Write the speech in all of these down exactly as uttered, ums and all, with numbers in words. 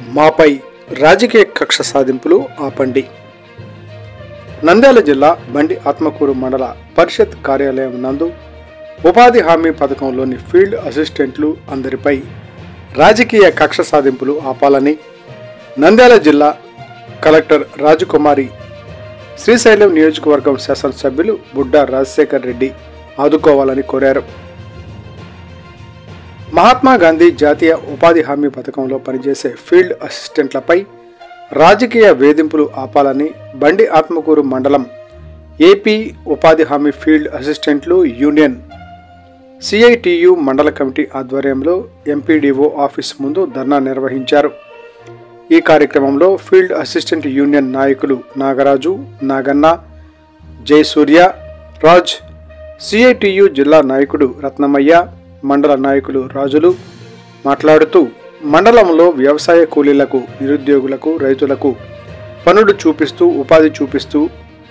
మాపై రాజకీయ కక్ష సాధింపులు ఆపండి. నంద్యాల జిల్లా బండి ఆత్మకూరు మండల పరిషత్ కార్యాలయం నందు ఉపాధి హామీ పథకంలోని ఫీల్డ్ అసిస్టెంట్లు అందరిపై రాజకీయ కక్ష సాధింపులు ఆపాలని నంద్యాల జిల్లా కలెక్టర్ రాజకుమారి శ్రీశైలం నియోజకవర్గం శాసనసభ్యులు బుడ్డా రాజశేఖర్ రెడ్డి ఆదుకోవాలని కోరారు. మహాత్మా గాంధీ జాతీయ ఉపాధి హామీ పథకంలో పనిచేసే ఫీల్డ్ అసిస్టెంట్లపై రాజకీయ వేధింపులు ఆపాలని బండి ఆత్మకూరు మండలం ఏపీ ఉపాధి హామీ ఫీల్డ్ అసిస్టెంట్లు యూనియన్ సిఐటియు మండల కమిటీ ఆధ్వర్యంలో ఎంపీడీఓ ఆఫీస్ ముందు ధర్నా నిర్వహించారు. ఈ కార్యక్రమంలో ఫీల్డ్ అసిస్టెంట్ యూనియన్ నాయకులు నాగరాజు, నాగన్న, జయసూర్య, రాజ్, సిఐటియు జిల్లా నాయకుడు రత్నమయ్య, మండల నాయకులు రాజులు మాట్లాడుతూ మండలంలో వ్యవసాయ కూలీలకు, నిరుద్యోగులకు, రైతులకు పనులు చూపిస్తూ ఉపాధి చూపిస్తూ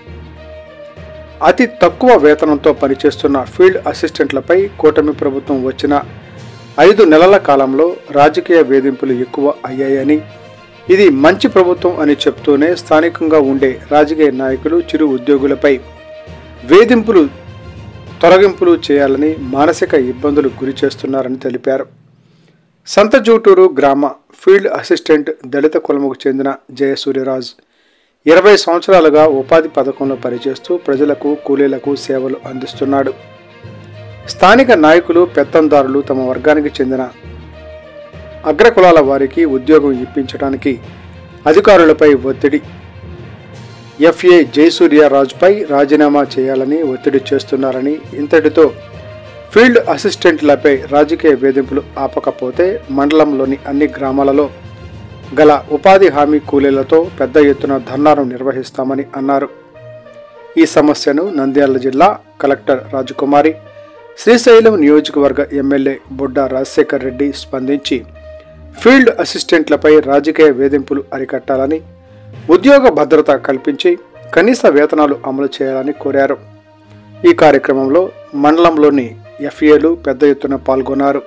అతి తక్కువ వేతనంతో పనిచేస్తున్న ఫీల్డ్ అసిస్టెంట్లపై కూటమి ప్రభుత్వం వచ్చిన ఐదు నెలల కాలంలో రాజకీయ వేధింపులు ఎక్కువ అయ్యాయని, ఇది మంచి ప్రభుత్వం అని చెప్తూనే స్థానికంగా ఉండే రాజకీయ నాయకులు చిరు ఉద్యోగులపై వేధింపులు తొలగింపులు చేయాలని మానసిక ఇబ్బందులు గురి చేస్తున్నారని తెలిపారు. సంతజూటూరు గ్రామ ఫీల్డ్ అసిస్టెంట్ దళిత కులముకు చెందిన జయసూర్యరాజ్ ఇరవై సంవత్సరాలుగా ఉపాధి పథకంలో పనిచేస్తూ ప్రజలకు, కూలీలకు సేవలు అందిస్తున్నాడు. స్థానిక నాయకులు, పెత్తందారులు తమ వర్గానికి చెందిన అగ్రకులాల వారికి ఉద్యోగం ఇప్పించడానికి అధికారులపై ఒత్తిడి ఎఫ్ఏ జయసూర్యరాజుపై రాజీనామా చేయాలని ఒత్తిడి చేస్తున్నారని, ఇంతటితో ఫీల్డ్ అసిస్టెంట్లపై రాజకీయ వేధింపులు ఆపకపోతే మండలంలోని అన్ని గ్రామాలలో గల ఉపాధి హామీ కూలీలతో పెద్ద ఎత్తున ధర్నాను నిర్వహిస్తామని అన్నారు. ఈ సమస్యను నంద్యాల జిల్లా కలెక్టర్ రాజకుమారి, శ్రీశైలం నియోజకవర్గ ఎమ్మెల్యే బుడ్డా రాజశేఖర్ రెడ్డి స్పందించి ఫీల్డ్ అసిస్టెంట్లపై రాజకీయ వేధింపులు అరికట్టాలని, ఉద్యోగ భద్రత కల్పించి కనీస వేతనాలు అమలు చేయాలని కోరారు. ఈ కార్యక్రమంలో మండలంలోని ఎఫ్ఏలు పెద్ద ఎత్తున పాల్గొన్నారు.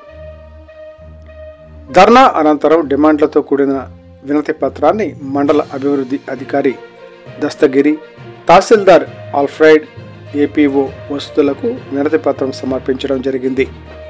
ధర్నా అనంతరం డిమాండ్లతో కూడిన వినతి పత్రాన్ని మండల అభివృద్ధి అధికారి దస్తగిరి, తహసీల్దార్ ఆల్ఫ్రైడ్, ఏపీఓ వసతులకు వినతి పత్రం సమర్పించడం జరిగింది.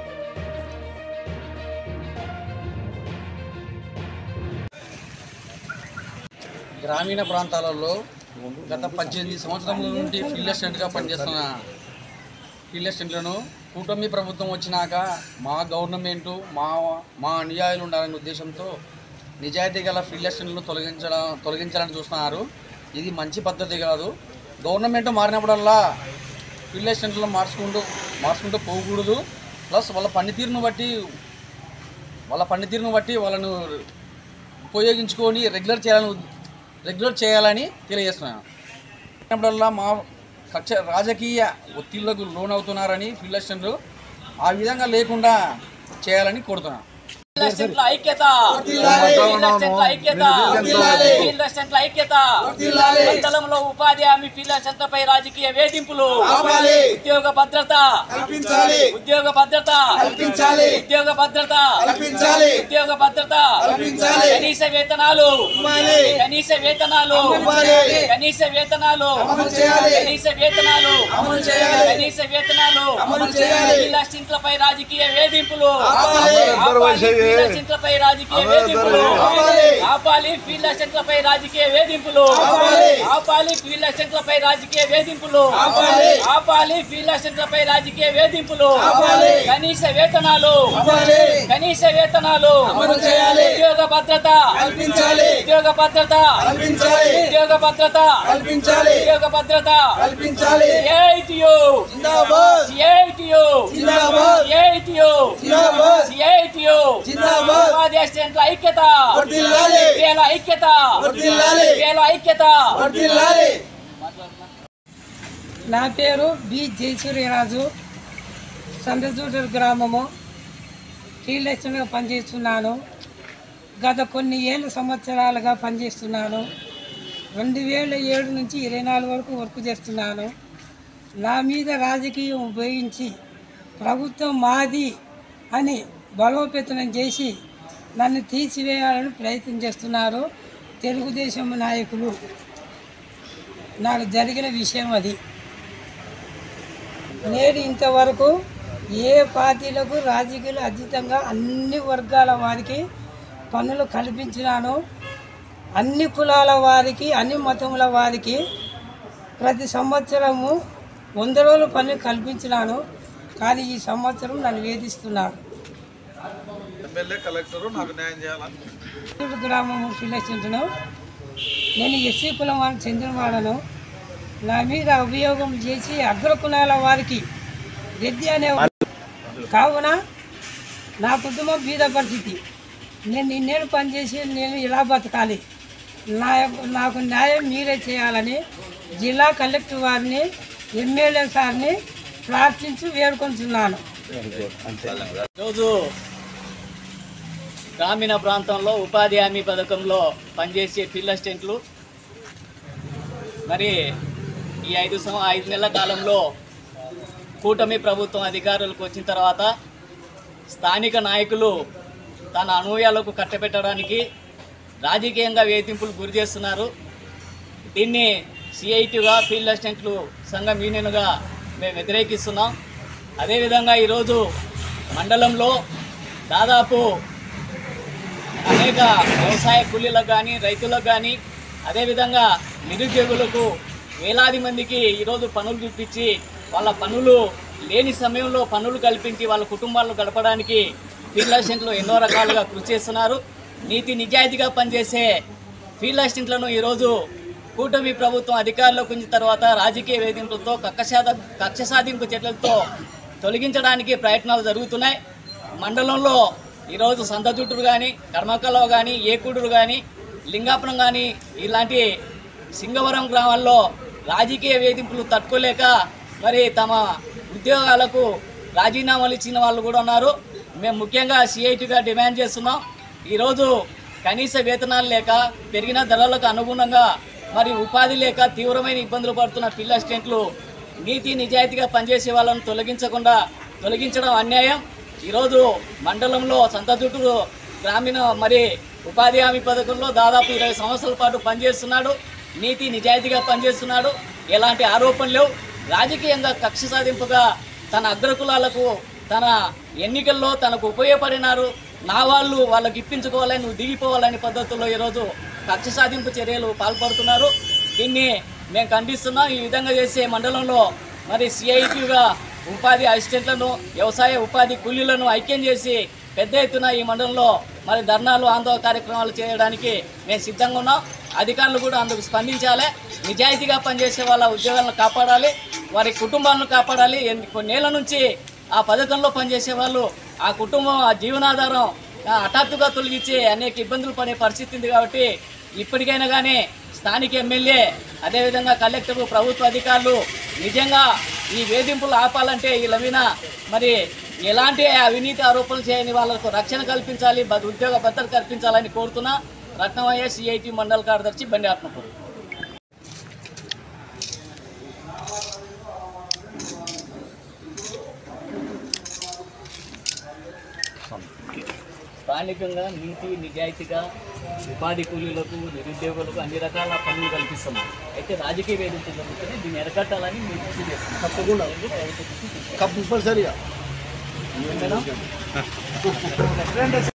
గ్రామీణ ప్రాంతాలలో గత పద్దెనిమిది సంవత్సరముల నుండి ఫీల్డ్ అసిస్టెంట్గా పనిచేస్తున్న ఫీల్డ్ అసిస్టెంట్లను కూటమి ప్రభుత్వం వచ్చినాక మా గవర్నమెంటు మా మా అనుయాయులు ఉండాలనే ఉద్దేశంతో నిజాయితీ గల ఫీల్డ్ అసిస్టెంట్లను తొలగించడం తొలగించాలని చూస్తున్నారు. ఇది మంచి పద్ధతి కాదు. గవర్నమెంట్ మారినప్పుడల్లా ఫీల్డ్ అసిస్టెంట్లను మార్చుకుంటూ మార్చుకుంటూ పోకూడదు. ప్లస్ వాళ్ళ పనితీరును బట్టి వాళ్ళ పనితీరును బట్టి వాళ్ళను ఉపయోగించుకొని రెగ్యులర్ చేయాలని రెగ్యులర్ చేయాలని తెలియజేస్తున్నాను. అప్పుడల్లా మా కక్ష రాజకీయ ఒత్తిళ్లకు లోన్ అవుతున్నారని ఫీల్డ్ అసిస్టెంట్లు ఆ విధంగా లేకుండా చేయాలని కోరుతున్నాను. ఐక్యత మండలంలో ఉపాధి హామీ ఫీల్డ్ అసిస్టెంట్లపై రాజకీయ వేధింపులు, ఉద్యోగ భద్రత ఉద్యోగ భద్రత ఉద్యోగ భద్రత ఉద్యోగ భద్రత కనీస వేతనాలు కనీస వేతనాలు కనీస వేతనాలు కనీస వేతనాలు కనీస వేతనాలు ఫీల్డ్ అసిస్టెంట్లపై రాజకీయ వేధింపులు ఫీల్డ్ అసిస్టెంట్లపై రాజకీయ వేధింపులు ఆపాలి. ఫీల్డ్ అసిస్టెంట్లపై రాజకీయ వేధింపులు ఆపాలి. ఫీల్డ్ అసిస్టెంట్లపై రాజకీయ వేధింపులు ఆపాలి. ఫీల్డ్ అసిస్టెంట్లపై రాజకీయ వేధింపులు కనీస వేతనాలు కనీస వేతనాలు ఉద్యోగ భద్రత ఉద్యోగ భద్రత ఉద్యోగ భద్రత ఉద్యోగ భద్రత సిఐటియు సిఐటియు సిఐటియు సిఐటియు ఉపాధి అసిస్టెంట్ల ఐక్యత వేల ఐక్యత వేల ఐక్యత. నా పేరు బి జయసూర్యరాజు, సంతజూటూరు గ్రామము. ఫీల్డ్ అసిస్టెంట్గా పనిచేస్తున్నాను. గత కొన్ని ఏళ్ళ సంవత్సరాలుగా పనిచేస్తున్నాను. రెండు వేల ఏడు నుంచి ఇరవై నాలుగు వరకు వర్క్ చేస్తున్నాను. నా మీద రాజకీయం ఉపయోగించి ప్రభుత్వం మాది అని బలోపేతం చేసి నన్ను తీసివేయాలని ప్రయత్నం చేస్తున్నారు తెలుగుదేశం నాయకులు. నాకు జరిగిన విషయం అది. నేను ఇంతవరకు ఏ పార్టీలకు రాజకీయాలు అతీతంగా అన్ని వర్గాల వారికి పనులు కల్పించినాను. అన్ని కులాల వారికి, అన్ని మతముల వారికి ప్రతి సంవత్సరము వంద రోజుల పనులు కల్పించినాను. కానీ ఈ సంవత్సరం నన్ను వేధిస్తున్నారు. ఎమ్మెల్యే కలెక్టరు నాకు న్యాయం చేయాలని గ్రామము ఫిలెక్షన్ నేను ఎస్సీ కులం వారికి చెందినవాడను. నా మీద అభియోగం చేసి అగ్రకులాల వారికి రెడ్డి అనే కావున నా కుటుంబం బీద పరిస్థితి. నేను నిన్నేళ్ళు పనిచేసి నేను ఇలా బతకాలి. నా నాకు న్యాయం మీరే చేయాలని జిల్లా కలెక్టర్ వారిని, ఎమ్మెల్యే సార్ని ప్రార్థించి వేడుకొంటున్నాను. రోజు గ్రామీణ ప్రాంతంలో ఉపాధి హామీ పథకంలో పనిచేసే ఫీల్డ్ అసిస్టెంట్లు మరి ఈ ఐదు సం ఐదు నెలల కాలంలో కూటమి ప్రభుత్వం అధికారులకు వచ్చిన తర్వాత స్థానిక నాయకులు తన అనుయాలకు కట్టబెట్టడానికి రాజకీయంగా వేధింపులు గురి చేస్తున్నారు. దీన్ని సిఐటిగా ఫీల్డ్ అసిస్టెంట్లు సంఘం యూనియన్గా మేము వ్యతిరేకిస్తున్నాం. అదేవిధంగా ఈరోజు మండలంలో దాదాపు అనేక వ్యవసాయ కూలీలకు కానీ, రైతులకు కానీ, అదేవిధంగా నిరుద్యోగులకు వేలాది మందికి ఈరోజు పనులు చూపించి వాళ్ళ పనులు లేని సమయంలో పనులు కల్పించి వాళ్ళ కుటుంబాలను గడపడానికి ఫీల్డ్ అసిస్టెంట్లు ఎన్నో రకాలుగా కృషి చేస్తున్నారు. నీతి నిజాయితీగా పనిచేసే ఫీల్డ్ అసిస్టెంట్లను ఈరోజు కూటమి ప్రభుత్వం అధికారంలోకి వచ్చిన తర్వాత రాజకీయ వేధింపులతో కక్ష కక్ష సాధింపు చర్యలతో తొలగించడానికి ప్రయత్నాలు జరుగుతున్నాయి. మండలంలో ఈరోజు సంతజుట్టురు కానీ, కర్మకలవ కానీ, ఏకూడూరు కానీ, లింగాపురం కానీ ఇలాంటి సింగవరం గ్రామాల్లో రాజకీయ వేధింపులు తట్టుకోలేక మరి తమ ఉద్యోగాలకు రాజీనామాలు ఇచ్చిన వాళ్ళు కూడా ఉన్నారు. మేము ముఖ్యంగా సిఐటిగా డిమాండ్ చేస్తున్నాం. ఈరోజు కనీస వేతనాలు లేక, పెరిగిన ధరలకు అనుగుణంగా మరి ఉపాధి లేక తీవ్రమైన ఇబ్బందులు పడుతున్న ఫీల్డ్ అసిస్టెంట్లు నీతి నిజాయితీగా పనిచేసే వాళ్ళను తొలగించకుండా తొలగించడం అన్యాయం. ఈరోజు మండలంలో సంతజుట్టురు గ్రామీణ మరి ఉపాధి హామీ పథకంలో దాదాపు ఇరవై సంవత్సరాల పాటు పనిచేస్తున్నాడు. నీతి నిజాయితీగా పనిచేస్తున్నాడు. ఎలాంటి ఆరోపణలు లేవు. రాజకీయంగా కక్ష సాధింపుగా తన అగ్రకులాలకు తన ఎన్నికల్లో తనకు ఉపయోగపడినారు. నా వాళ్ళు వాళ్ళకి ఇప్పించుకోవాలని, నువ్వు దిగిపోవాలని పద్ధతుల్లో ఈరోజు కక్ష సాధింపు చర్యలు పాల్పడుతున్నారు. దీన్ని మేము ఖండిస్తున్నాం. ఈ విధంగా చేసే మండలంలో మరి సిఐటిగా ఉపాధి అసిస్టెంట్లను, వ్యవసాయ ఉపాధి కూలీలను ఐక్యం చేసి పెద్ద ఎత్తున ఈ మండలంలో మరి ధర్నాలు, ఆందోళన కార్యక్రమాలు చేయడానికి మేము సిద్ధంగా ఉన్నాం. అధికారులు కూడా అందుకు స్పందించాలి. నిజాయితీగా పనిచేసే వాళ్ళ ఉద్యోగాలను కాపాడాలి, వారి కుటుంబాలను కాపాడాలి. కొన్నేళ్ల నుంచి ఆ పథకంలో పనిచేసే వాళ్ళు ఆ కుటుంబం, ఆ జీవనాధారం హఠాత్తుగా తొలగించి అనేక ఇబ్బందులు పడే పరిస్థితి ఉంది. కాబట్టి ఇప్పటికైనా కానీ స్థానిక ఎమ్మెల్యే, అదేవిధంగా కలెక్టరు, ప్రభుత్వ అధికారులు నిజంగా ఈ వేధింపులు ఆపాలంటే వీళ్ళ మీద మరి ఎలాంటి అవినీతి ఆరోపణలు చేయని వాళ్ళకు రక్షణ కల్పించాలి, ఉద్యోగ భద్రత కల్పించాలని కోరుతున్నా. రత్నమయ్య, సిఐటి మండల కార్యదర్శి, బండి ఆత్మకూరు. స్థానికంగా నీతి నిజాయితీగా ఉపాధి కూలీలకు, నిరుద్యోగులకు అన్ని రకాల పనులు కల్పిస్తున్నాం. అయితే రాజకీయ వేదికలు జరుగుతుంది. దీన్ని ఎరగట్టాలని మేము కృషి చేస్తున్నాం. తప్పకుండా కంపల్సరిగా